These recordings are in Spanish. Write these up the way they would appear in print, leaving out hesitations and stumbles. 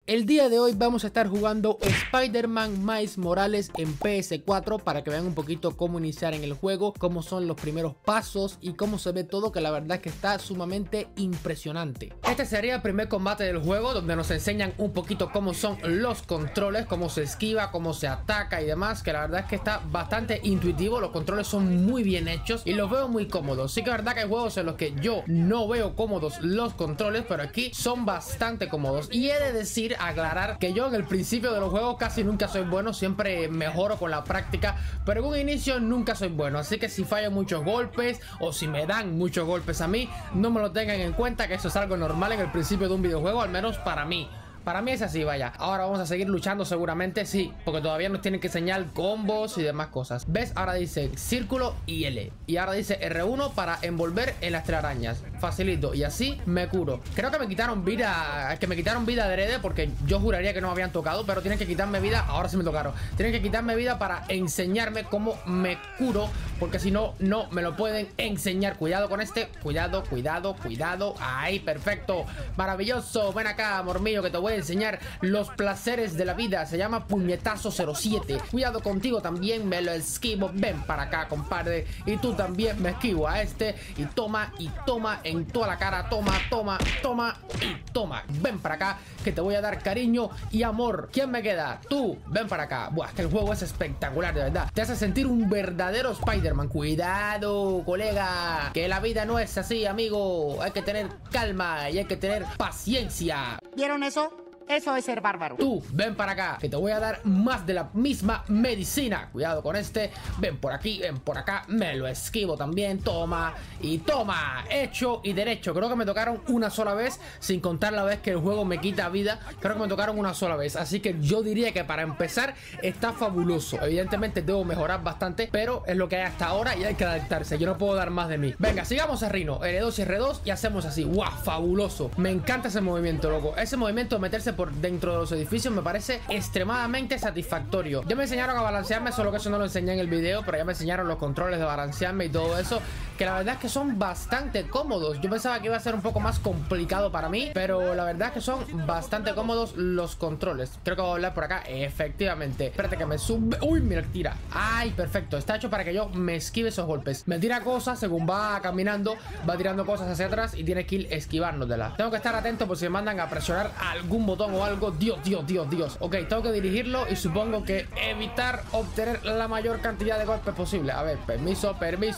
El día de hoy vamos a estar jugando Spider-Man Miles Morales en PS4 para que vean un poquito cómo iniciar en el juego, cómo son los primeros pasos y cómo se ve todo, que la verdad es que está sumamente impresionante. Este sería el primer combate del juego, donde nos enseñan un poquito cómo son los controles, cómo se esquiva, cómo se ataca y demás, que la verdad es que está bastante intuitivo. Los controles son muy bien hechos y los veo muy cómodos. Sí que es verdad que hay juegos en los que yo no veo cómodos los controles, pero aquí son bastante cómodos. Y he de decir, aclarar que yo en el principio de los juegos casi nunca soy bueno, siempre mejoro con la práctica, pero en un inicio nunca soy bueno, así que si fallo muchos golpes o si me dan muchos golpes a mí, no me lo tengan en cuenta, que eso es algo normal en el principio de un videojuego, al menos para mí. Para mí es así, vaya. Ahora vamos a seguir luchando seguramente, sí, porque todavía nos tienen que enseñar combos y demás cosas. ¿Ves? Ahora dice círculo y L. Y ahora dice R1 para envolver en las telarañas. Facilito. Y así me curo. Creo que me quitaron vida, adrede, porque yo juraría que no me habían tocado, pero tienen que quitarme vida. Ahora sí me tocaron. Tienen que quitarme vida para enseñarme cómo me curo, porque si no, no me lo pueden enseñar. Cuidado con este. Cuidado, cuidado, cuidado. Ahí, perfecto. Maravilloso. Ven acá, amor mío, que te voy a enseñar los placeres de la vida. Se llama puñetazo 07. Cuidado contigo también, me lo esquivo. Ven para acá, compadre. Y tú también me esquivo a este. Y toma en toda la cara. Toma, toma, toma y toma. Ven para acá, que te voy a dar cariño y amor. ¿Quién me queda? Tú, ven para acá. Buah, que el juego es espectacular, de verdad. Te hace sentir un verdadero Spider-Man. Cuidado, colega, que la vida no es así, amigo. Hay que tener calma y hay que tener paciencia. ¿Vieron eso? Eso es ser bárbaro. Tú, ven para acá, que te voy a dar más de la misma medicina. Cuidado con este. Ven por aquí, ven por acá. Me lo esquivo también. Toma y toma. Hecho y derecho. Creo que me tocaron una sola vez, sin contar la vez que el juego me quita vida. Creo que me tocaron una sola vez. Así que yo diría que para empezar está fabuloso. Evidentemente debo mejorar bastante, pero es lo que hay hasta ahora y hay que adaptarse. Yo no puedo dar más de mí. Venga, sigamos a Rhino. L2 y R2 y hacemos así. ¡Guau! Fabuloso. Me encanta ese movimiento, loco. Ese movimiento de meterse por dentro de los edificios me parece extremadamente satisfactorio. Ya me enseñaron a balancearme, solo que eso no lo enseñé en el video, pero ya me enseñaron los controles de balancearme y todo eso, que la verdad es que son bastante cómodos. Yo pensaba que iba a ser un poco más complicado para mí, pero la verdad es que son bastante cómodos los controles. Creo que voy a hablar por acá, efectivamente. Espérate que me sube. Uy, mira, tira. Ay, perfecto. Está hecho para que yo me esquive esos golpes. Me tira cosas según va caminando, va tirando cosas hacia atrás y tienes que ir esquivándotelas. Tengo que estar atento por si me mandan a presionar algún botón o algo. Dios. Ok, tengo que dirigirlo y supongo que evitar obtener la mayor cantidad de golpes posible. A ver, permiso,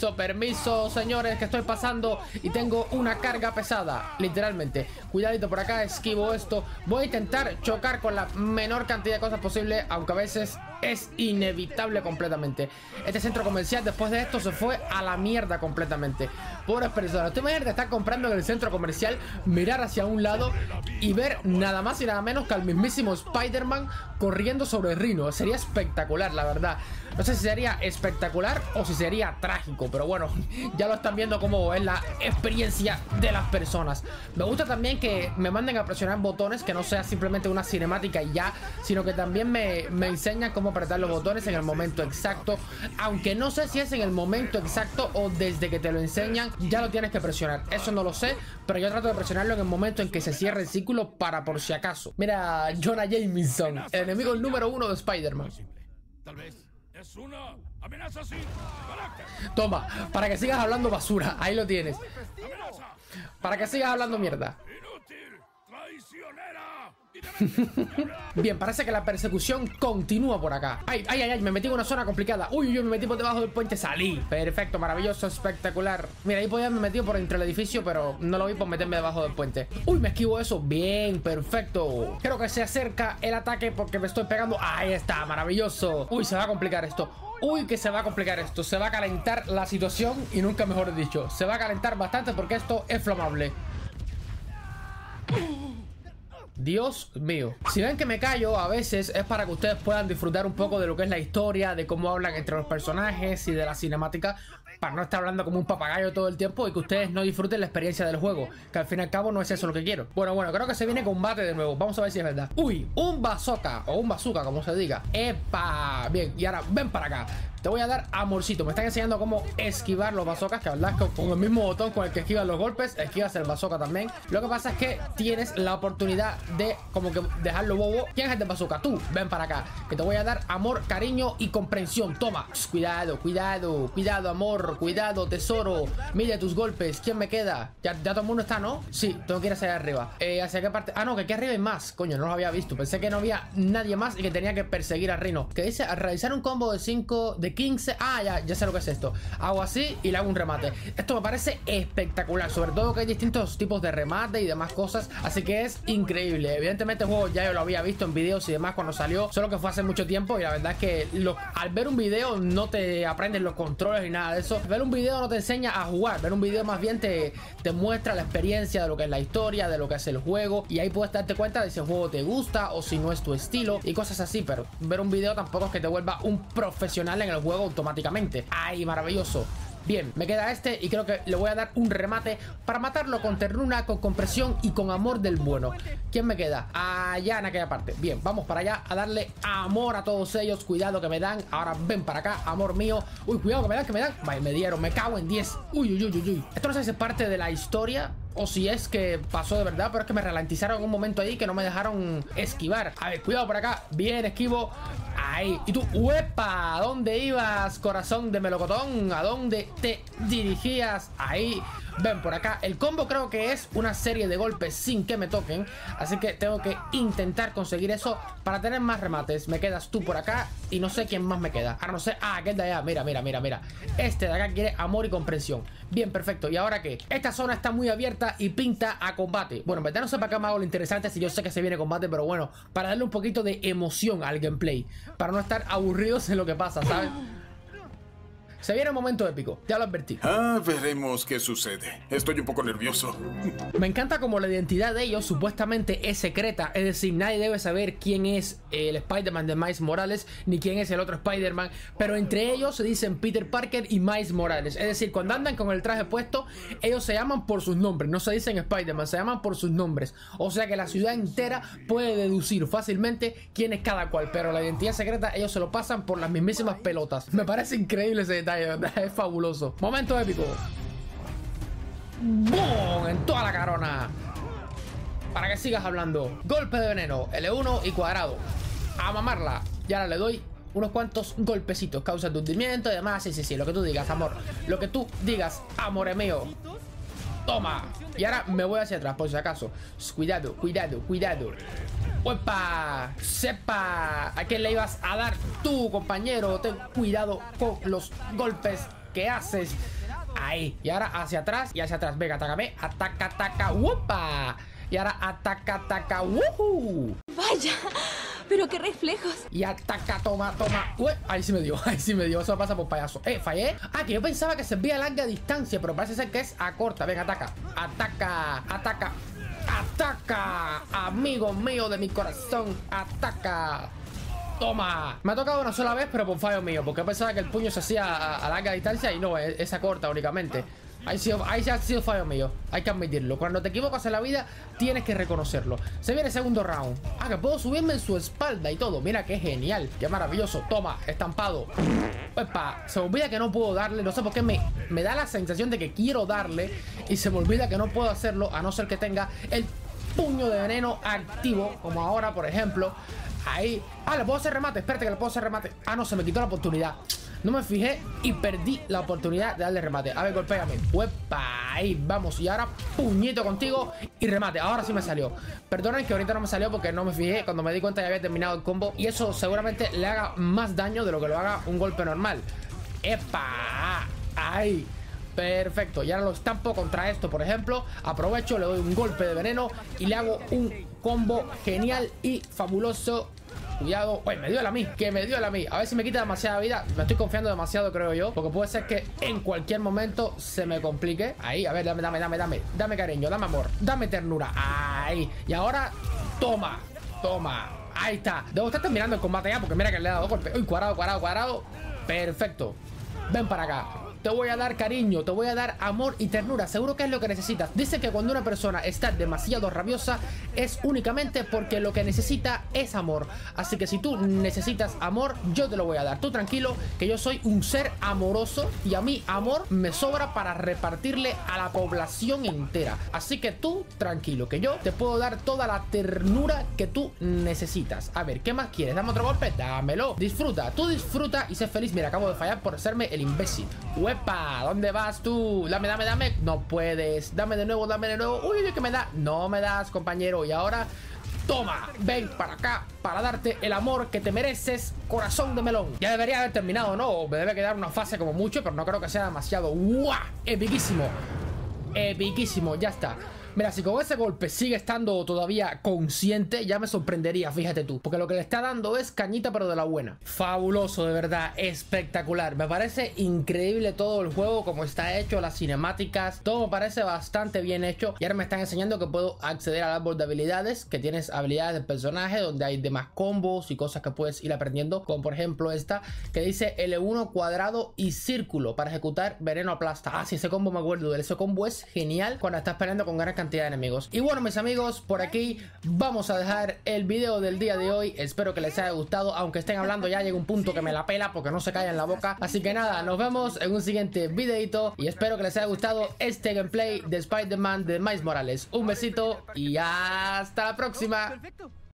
señores, que estoy pasando y tengo una carga pesada, literalmente. Cuidadito por acá, esquivo esto. Voy a intentar chocar con la menor cantidad de cosas posible, aunque a veces es inevitable completamente. Este centro comercial después de esto se fue a la mierda completamente. Pobres personas. Tú imaginas estar comprando en el centro comercial, mirar hacia un lado y ver nada más y nada menos que al mismísimo Spider-Man corriendo sobre Rhino. Sería espectacular, la verdad. No sé si sería espectacular o si sería trágico, pero bueno, ya lo están viendo cómo es la experiencia de las personas. Me gusta también que me manden a presionar botones, que no sea simplemente una cinemática y ya, sino que también me enseñan cómo apretar los botones en el momento exacto. Aunque no sé si es en el momento exacto o desde que te lo enseñan ya lo tienes que presionar. Eso no lo sé, pero yo trato de presionarlo en el momento en que se cierre el círculo para por si acaso. Mira, Jonah Jameson, el enemigo número 1 de Spider-Man. Tal vez es una amenaza sin carácter. Toma, para que sigas hablando basura. Ahí lo tienes. Amenaza Para que sigas hablando mierda. inútil, traicionera. Bien, parece que la persecución continúa por acá. Ay, me metí en una zona complicada. Uy, yo me metí por debajo del puente, salí. Perfecto, maravilloso, espectacular. Mira, ahí podía haberme metido por entre el edificio, pero no lo vi por meterme debajo del puente. Uy, me esquivo eso. Bien, perfecto. Creo que se acerca el ataque porque me estoy pegando. Ahí está, maravilloso. Uy, se va a complicar esto. Uy, que se va a complicar esto. Se va a calentar la situación y nunca mejor dicho. Se va a calentar bastante porque esto es flamable. Dios mío. Si ven que me callo a veces es para que ustedes puedan disfrutar un poco de lo que es la historia, de cómo hablan entre los personajes y de la cinemática, para no estar hablando como un papagayo todo el tiempo y que ustedes no disfruten la experiencia del juego, que al fin y al cabo no es eso lo que quiero. Bueno, creo que se viene combate de nuevo. Vamos a ver si es verdad. Uy, un bazooka o un bazooka, como se diga. ¡Epa! Bien, y ahora ven para acá. Te voy a dar amorcito. Me están enseñando cómo esquivar los bazookas, que la verdad es que con el mismo botón con el que esquivas los golpes, esquivas el bazooka también. Lo que pasa es que tienes la oportunidad de como que dejarlo bobo. ¿Quién es el de bazooka? Tú, ven para acá, que te voy a dar amor, cariño y comprensión. Toma. Cuidado, cuidado, cuidado, amor, cuidado, tesoro. Mide tus golpes. ¿Quién me queda? Ya todo el mundo está, ¿no? Sí, tengo que ir hacia allá arriba. ¿Hacia qué parte? Ah, no, que aquí arriba hay más. Coño, no lo había visto. Pensé que no había nadie más y que tenía que perseguir a Rhino. Que dice, al realizar un combo de 5, de 15. Ah, ya sé lo que es esto. Hago así y le hago un remate. Esto me parece espectacular. Sobre todo que hay distintos tipos de remate y demás cosas. Así que es increíble. Evidentemente el juego ya yo lo había visto en videos y demás cuando salió. Solo que fue hace mucho tiempo y la verdad es que al ver un video no te aprendes los controles ni nada de eso. Ver un video no te enseña a jugar. Ver un video más bien te muestra la experiencia de lo que es la historia, de lo que es el juego. Y ahí puedes darte cuenta de si el juego te gusta o si no es tu estilo y cosas así. Pero ver un video tampoco es que te vuelva un profesional en el juego automáticamente. ¡Ay, maravilloso! Bien, me queda este y creo que le voy a dar un remate para matarlo con ternura, con compresión y con amor del bueno. ¿Quién me queda? Allá en aquella parte. Bien, vamos para allá a darle amor a todos ellos. Cuidado que me dan. Ahora ven para acá, amor mío. Uy, cuidado que me dan. Vale, me dieron, me cago en 10. Uy, uy, uy, uy. Esto no sé si es parte de la historia o si es que pasó de verdad, pero es que me ralentizaron en un momento ahí que no me dejaron esquivar. A ver, cuidado por acá. Bien, esquivo. Ahí. Y tú, ¡uepa! ¿A dónde ibas, corazón de melocotón? ¿A dónde te dirigías? Ahí. Ven por acá. El combo creo que es una serie de golpes sin que me toquen. Así que tengo que intentar conseguir eso para tener más remates. Me quedas tú por acá y no sé quién más me queda. Ahora no sé. Ah, aquel de allá. Mira, mira, mira, mira. Este de acá quiere amor y comprensión. Bien, perfecto. ¿Y ahora qué? Esta zona está muy abierta y pinta a combate. Bueno, en verdad no sé para qué me hago lo interesante si yo sé que se viene combate, pero bueno, para darle un poquito de emoción al gameplay. Para no estar aburridos en lo que pasa, ¿sabes? Se viene un momento épico, ya lo advertí. Veremos qué sucede. Estoy un poco nervioso. Me encanta como la identidad de ellos supuestamente es secreta. Es decir, nadie debe saber quién es el Spider-Man de Miles Morales, ni quién es el otro Spider-Man. Pero entre ellos se dicen Peter Parker y Miles Morales. Es decir, cuando andan con el traje puesto, ellos se llaman por sus nombres. No se dicen Spider-Man, se llaman por sus nombres. O sea que la ciudad entera puede deducir fácilmente quién es cada cual. Pero la identidad secreta ellos se lo pasan por las mismísimas pelotas. Me parece increíble ese detalle. Es fabuloso. Momento épico. ¡Boom! En toda la carona. Para que sigas hablando. Golpe de veneno. L1 y cuadrado. A mamarla. Y ahora le doy unos cuantos golpecitos. Causa aturdimiento y demás. Sí, sí, sí. Lo que tú digas, amor. Lo que tú digas, amor mío. Toma. Y ahora me voy hacia atrás, por si acaso. Cuidado, cuidado, cuidado. ¡Uepa! ¡Sepa! ¿A quién le ibas a dar tú, compañero? Ten cuidado con los golpes que haces. Ahí. Y ahora hacia atrás y hacia atrás. Venga, atácame. Ataca, ataca. ¡Uepa! Y ahora ataca, ataca. ¡Woohoo! Vaya, pero qué reflejos. Y ataca, toma, toma. Uy, ahí sí me dio, ahí sí me dio. Eso pasa por payaso. Fallé. Ah, que yo pensaba que servía a larga distancia, pero parece ser que es a corta. Venga, ataca. Ataca, ataca. ¡Ataca! Amigo mío de mi corazón, ¡ataca! ¡Toma! Me ha tocado una sola vez, pero por fallo mío, porque pensaba que el puño se hacía a larga distancia y no, es a corta únicamente. Ahí sí ha sido fallo mío, hay que admitirlo. Cuando te equivocas en la vida, tienes que reconocerlo. Se viene el segundo round. Ah, que puedo subirme en su espalda y todo. Mira qué genial, qué maravilloso. Toma, estampado. Epa, se me olvida que no puedo darle. No sé por qué me da la sensación de que quiero darle y se me olvida que no puedo hacerlo a no ser que tenga el puño de veneno activo, como ahora, por ejemplo. Ahí. Ah, le puedo hacer remate. Espérate que le puedo hacer remate. Ah, no, se me quitó la oportunidad. No me fijé y perdí la oportunidad de darle remate. A ver, golpéame. ¡Uepa! Ahí, vamos. Y ahora puñito contigo y remate. Ahora sí me salió. Perdonen que ahorita no me salió porque no me fijé. Cuando me di cuenta ya había terminado el combo. Y eso seguramente le haga más daño de lo que lo haga un golpe normal. ¡Epa! Ahí. Perfecto, y ahora lo estampo contra esto, por ejemplo. Aprovecho, le doy un golpe de veneno y le hago un combo genial y fabuloso. Cuidado, uy, me dio el a mí, que me dio el a mí. A ver si me quita demasiada vida. Me estoy confiando demasiado, creo yo, porque puede ser que en cualquier momento se me complique. Ahí, a ver, dame cariño, dame amor, dame ternura. Ahí, y ahora, toma. Ahí está. Debo estar terminando el combate ya, porque mira que le he dado golpe. Uy, cuadrado. Perfecto. Ven para acá. te voy a dar cariño, te voy a dar amor y ternura. Seguro que es lo que necesitas. Dice que cuando una persona está demasiado rabiosa es únicamente porque lo que necesita es amor. Así que si tú necesitas amor, yo te lo voy a dar. Tú tranquilo, que yo soy un ser amoroso y a mí amor me sobra para repartirle a la población entera. Así que tú tranquilo, que yo te puedo dar toda la ternura que tú necesitas. A ver, ¿qué más quieres? ¿Dame otro golpe? Dámelo. Disfruta, tú disfruta y sé feliz. Mira, acabo de fallar por hacerme el imbécil. ¡Uepa! ¿Dónde vas tú? Dame, dame, dame. No puedes. Dame de nuevo, dame de nuevo. Uy, ¿qué me da? No me das, compañero. Y ahora, toma, ven para acá para darte el amor que te mereces, corazón de melón. Ya debería haber terminado, ¿no? Me debe quedar una fase como mucho, pero no creo que sea demasiado. ¡Guau! Epiquísimo. Epiquísimo, ya está. Mira, si con ese golpe sigue estando todavía consciente, ya me sorprendería, fíjate tú. Porque lo que le está dando es cañita, pero de la buena. Fabuloso, de verdad, espectacular. Me parece increíble todo el juego, como está hecho, las cinemáticas. Todo me parece bastante bien hecho. Y ahora me están enseñando que puedo acceder al árbol de habilidades, que tienes habilidades del personaje, donde hay demás combos y cosas que puedes ir aprendiendo. Como por ejemplo esta, que dice L1 cuadrado y círculo para ejecutar veneno aplasta. Ah, sí, ese combo me acuerdo. Ese combo es genial cuando estás peleando con gran cantidad de enemigos. Y bueno, mis amigos, por aquí vamos a dejar el video del día de hoy. Espero que les haya gustado, aunque estén hablando ya llega un punto que me la pela porque no se cae en la boca. Así que nada, nos vemos en un siguiente videito y espero que les haya gustado este gameplay de Spider-Man de Miles Morales. Un besito y hasta la próxima.